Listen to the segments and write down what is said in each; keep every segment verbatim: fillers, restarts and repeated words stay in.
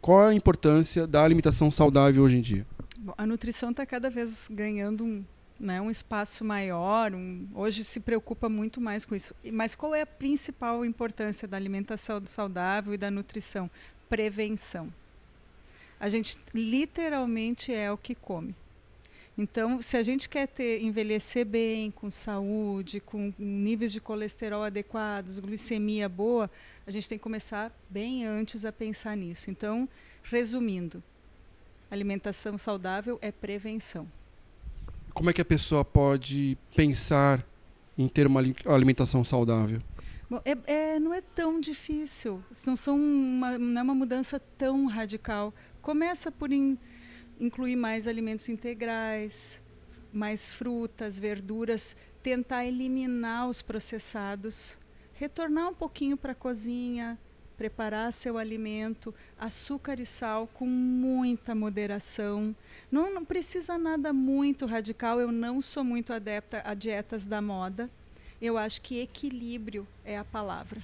Qual é a importância da alimentação saudável hoje em dia? Bom, a nutrição está cada vez ganhando um, né, um espaço maior, um, hoje se preocupa muito mais com isso. Mas qual é a principal importância da alimentação saudável e da nutrição? Prevenção. A gente literalmente é o que come. Então, se a gente quer ter, envelhecer bem, com saúde, com níveis de colesterol adequados, glicemia boa, a gente tem que começar bem antes a pensar nisso. Então, resumindo, alimentação saudável é prevenção. Como é que a pessoa pode pensar em ter uma alimentação saudável? Bom, é, é, não é tão difícil, não, são uma, não é uma mudança tão radical. Começa por in, incluir mais alimentos integrais, mais frutas, verduras, tentar eliminar os processados, retornar um pouquinho para a cozinha, preparar seu alimento, açúcar e sal com muita moderação. Não, não precisa nada muito radical, eu não sou muito adepta a dietas da moda. Eu acho que equilíbrio é a palavra.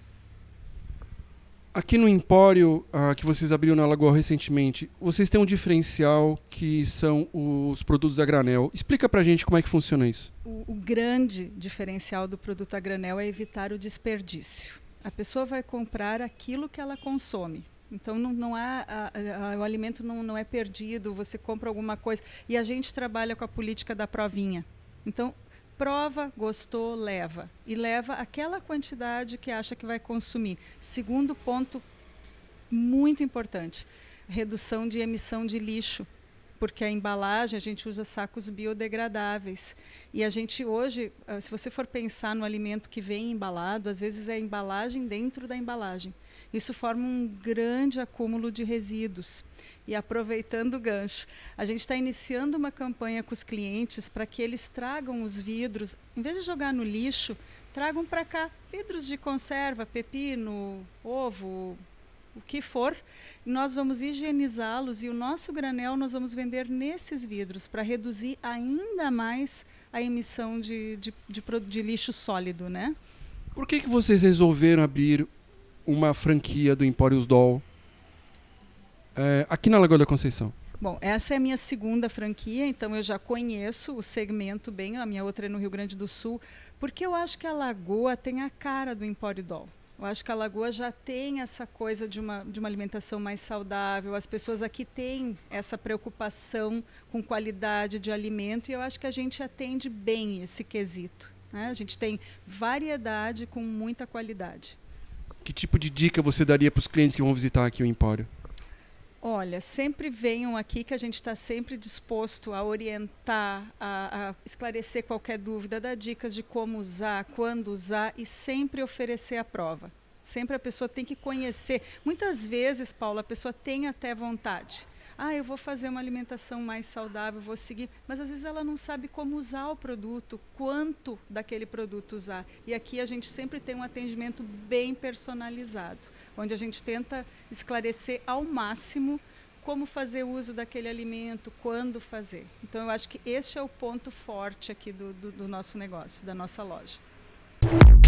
Aqui no Empório, ah, que vocês abriram na Lagoa recentemente, vocês têm um diferencial que são os produtos a granel. Explica pra gente como é que funciona isso. O, o grande diferencial do produto a granel é evitar o desperdício. A pessoa vai comprar aquilo que ela consome. Então, não, não há, a, a, o alimento não, não é perdido, você compra alguma coisa. E a gente trabalha com a política da provinha. Então, prova, gostou, leva. E leva aquela quantidade que acha que vai consumir. Segundo ponto muito importante, redução de emissão de lixo. Porque a embalagem, a gente usa sacos biodegradáveis. E a gente hoje, se você for pensar no alimento que vem embalado, às vezes é a embalagem dentro da embalagem. Isso forma um grande acúmulo de resíduos. E aproveitando o gancho, a gente está iniciando uma campanha com os clientes para que eles tragam os vidros, em vez de jogar no lixo, tragam para cá vidros de conserva, pepino, ovo, o que for. Nós vamos higienizá-los e o nosso granel nós vamos vender nesses vidros para reduzir ainda mais a emissão de, de, de, de lixo sólido, né? Por que que vocês resolveram abrir uma franquia do Empórios Doll é, aqui na Lagoa da Conceição? Bom, essa é a minha segunda franquia, então eu já conheço o segmento bem, a minha outra é no Rio Grande do Sul, porque eu acho que a Lagoa tem a cara do Empório Doll. Eu acho que a Lagoa já tem essa coisa de uma, de uma alimentação mais saudável, as pessoas aqui têm essa preocupação com qualidade de alimento e eu acho que a gente atende bem esse quesito, né? A gente tem variedade com muita qualidade. Que tipo de dica você daria para os clientes que vão visitar aqui o Empório? Olha, sempre venham aqui que a gente está sempre disposto a orientar, a, a esclarecer qualquer dúvida, dar dicas de como usar, quando usar e sempre oferecer a prova. Sempre a pessoa tem que conhecer. Muitas vezes, Paula, a pessoa tem até vontade. Ah, eu vou fazer uma alimentação mais saudável, vou seguir, mas às vezes ela não sabe como usar o produto, quanto daquele produto usar. E aqui a gente sempre tem um atendimento bem personalizado, onde a gente tenta esclarecer ao máximo como fazer uso daquele alimento, quando fazer. Então eu acho que este é o ponto forte aqui do, do, do nosso negócio, da nossa loja.